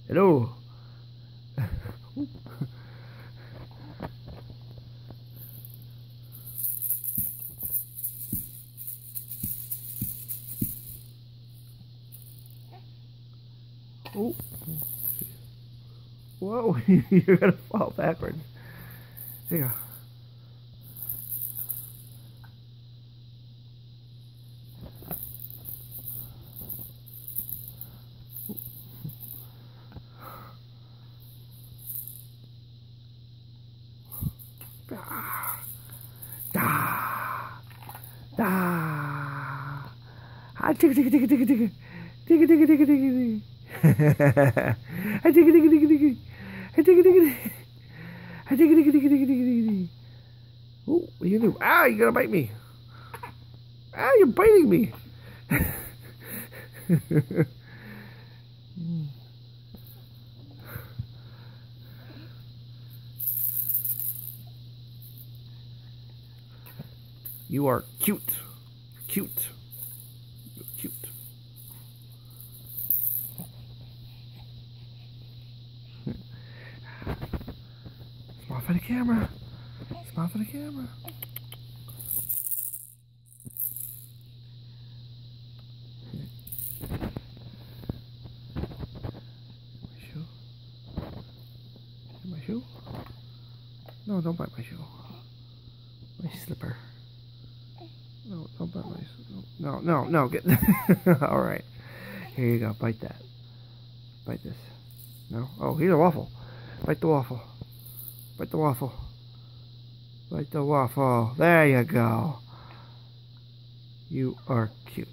Hello. Oh. Whoa, you're gonna fall backwards. There you go. Da, da. Ah, digga, digga, digga, digga, digga. Digga, digga, digga, digga, digga. Ah, digga, digga, digga, digga. Ah, digga, digga, digga. Ah, digga, digga, digga, digga, digga, digga. Oh, what are you gonna do? Ah, you're gonna bite me. Ah, you're biting me. You are cute. Cute. You're cute. Smile for the camera. Smile for the camera. My shoe. My shoe? No, don't bite my shoe. My slipper. No, don't bite my shoe. No, no, no, get all right. Here you go. Bite that. Bite this. No? Oh, here's a waffle. Bite the waffle. Bite the waffle. Bite the waffle. There you go. You are cute.